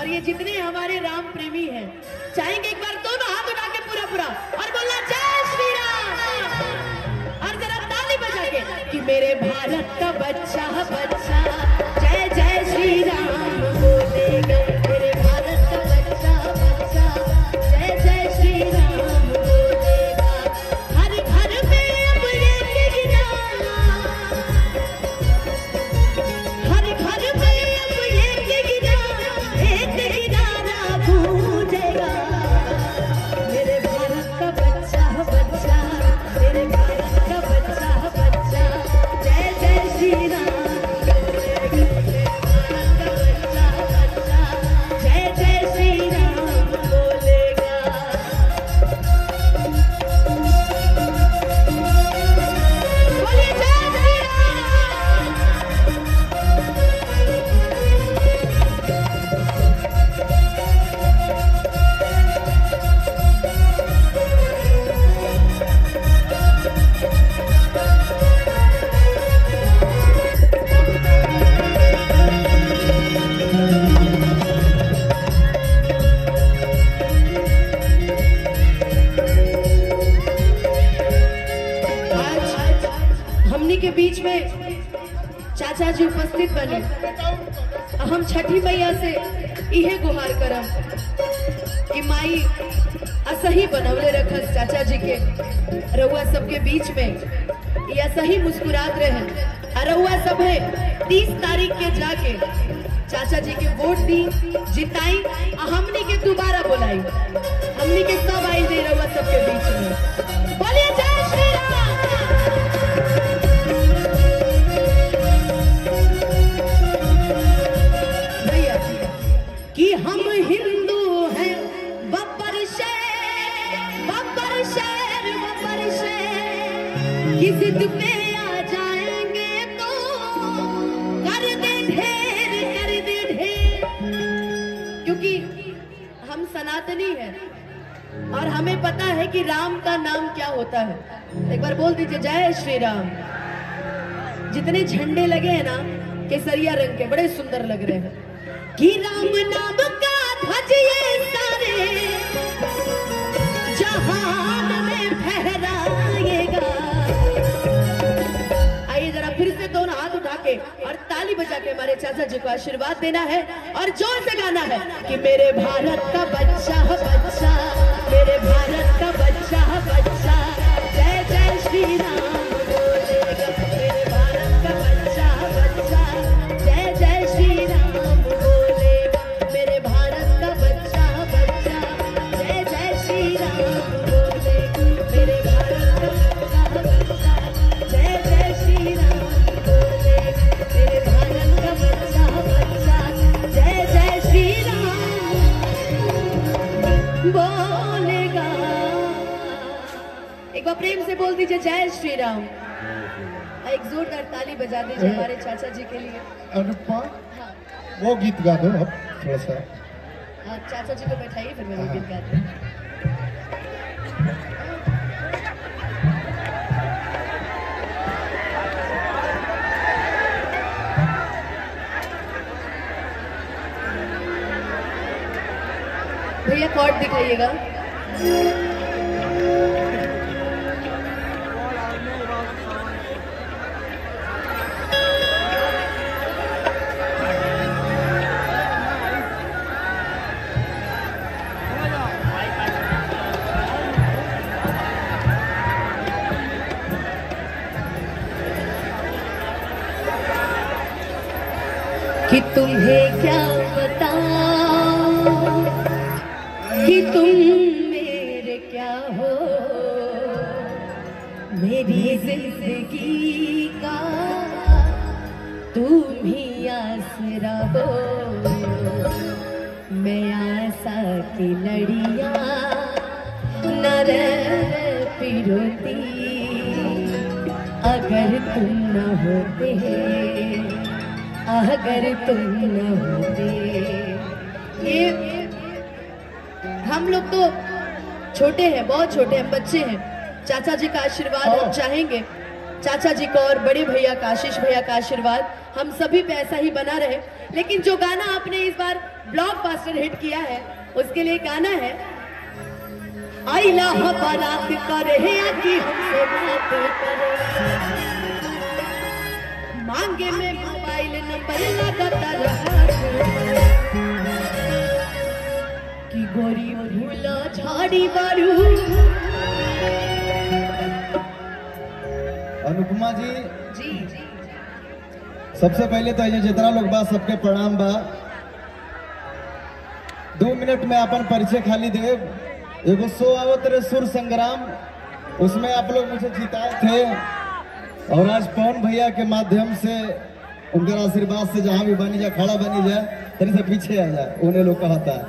और ये जितने हमारे राम प्रेमी हैं चाहेंगे एक बार दोनों हाथ उठा के पूरा पूरा और बोलना जय श्री राम और जरा ताली बजा के कि मेरे भारत का बच्चा बच्चा जय जय श्री राम बोलेगा। मेरे भारत का बच्चा बच्चा जय जय श्री राम बोलेगा। हर घर में अब एक गिराना, हर घर में अब एक गिराना गूंजेगा। मेरे भारत का बच्चा बच्चा, मेरे भारत का बच्चा बच्चा जय जय श्री राम बोलेगा। जय जय श्री राम बोलेगा। बोलिए जय श्री राम। आज हमनी के बीच में चाचा जी उपस्थित बने। हम छठी मैया से इहे गुहार करम कि माई असही बनवले रखस चाचा जी के, रउआ सबके बीच में या सही मुस्कुरात रहे। रउआ सब है 30 तारीख के जाके चाचा जी के वोट दी, जिताई, हमनी के दोबारा बुलाई, हमनी के सब आई दे रउआ सबके बीच में। बोलिए जय श्री राम। भैया कि हम हिंदू हैं बब्बर शेर बब्बर शेर बब्बर शेर की जिद पे आ जाएंगे तो कर दे ढेर कर दे ढेर। क्योंकि हम सनातनी हैं और हमें पता है कि राम का नाम क्या होता है। एक बार बोल दीजिए जय श्री राम। जितने झंडे लगे हैं ना केसरिया रंग के, बड़े सुंदर लग रहे हैं कि राम नाम का ध्वज ये सारे जहान में फहराएगा। आइए जरा फिर से दोनों हाथ उठा के और ताली बजा के हमारे चाचा जी को आशीर्वाद देना है और जोर से गाना है कि मेरे भारत का बच्चा बच्चा, मेरे भारत का बच्चा बच्चा जय जय श्री राम बोलेगा। मेरे भारत का बच्चा बच्चा जय जय श्री राम बोलेगा। मेरे भारत का बच्चा बच्चा जय जय श्री राम बोलेगा। मेरे भारत का बच्चा बच्चा जय जय श्री राम बोलेगा। मेरे भारत का बच्चा बच्चा जय जय श्री राम बोलेगा। एक बार प्रेम से बोल दीजिए जय श्री राम। एक जोरदार ताली बजा दीजिए हमारे चाचा जी के लिए। अनुपमा वो गीत गा दो अब थोड़ा सा। हाँ, चाचा जी को बैठाइए फिर मैं वो गीत गाती हूँ। भैया कॉर्ड दिखाइएगा। कि तुम्हें क्या बताऊं कि तुम मेरे क्या हो, मेरी जिंदगी का तुम ही आसरा हो। मैं आशा की लड़ियां न पिरोती अगर तुम न होते, अगर तुम न होते। ये हम लोग तो छोटे हैं, बहुत छोटे हैं, बच्चे हैं। चाचा जी का आशीर्वाद हम चाहेंगे चाचा जी को और बड़े भैया का आशीष भैया का आशीर्वाद हम सभी पे ऐसा ही बना रहे। लेकिन जो गाना आपने इस बार ब्लॉकबस्टर हिट किया है उसके लिए गाना है आइला बारात करे कि हमसे बात करे, मांगे में मोबाइल नंबर लगातार कि गोरी भूला झाड़ी बारू। अनुपमा जी जी सबसे पहले तो ये जितना लोग बा सबके प्रणाम बा। 2 मिनट में अपन परिचय खाली दे। एगो शो आवत रहे सुर संग्राम, उसमें आप लोग मुझे जिताए थे और आज पवन भैया के माध्यम से उनके आशीर्वाद से जहां भी बनी जाए खड़ा बनी जाए तनी से पीछे आ जाए उन्हें लोग कहता है।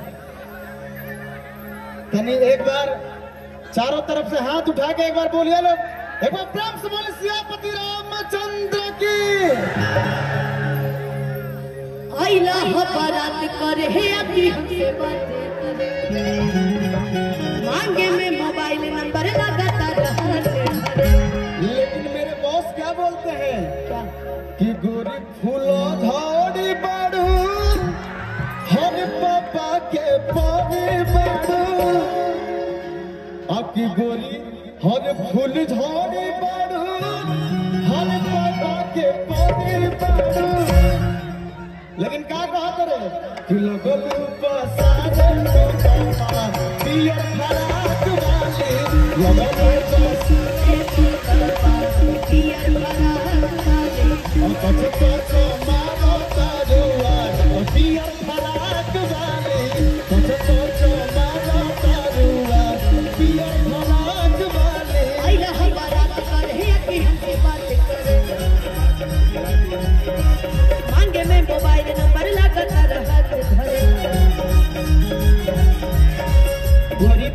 तनी एक बार चारों तरफ से हाथ उठा के एक बार बोलिए लोग, एक बार प्रेम से बोले सियापति रामचंद्र की। आइला बारात करे कि हमसे बात करे, मांगे में मोबाइल नंबर लगातार। लेकिन मेरे बॉस क्या बोलते हैं कि गोरी फूलो झाड़ी बाड़ू हर पापा के पानी बाड़ू, आपकी गोरी हर फूल झाड़ी बाड़ू हर पापा के पानी बाड़ू। लेकिन क्या कहा करे कि लगल पसारे तो पापा पियर फराक वाले लगल पसारे तो पापा पियर फराक वाले और कछ मारो तारुआ पियर फराक वाले कछ मारो तारुआ पियर फराक वाले। आइला बारात करे कि हमसे बात करे, मांगे में मोबाइल नंबर लगातार हाथ धरे।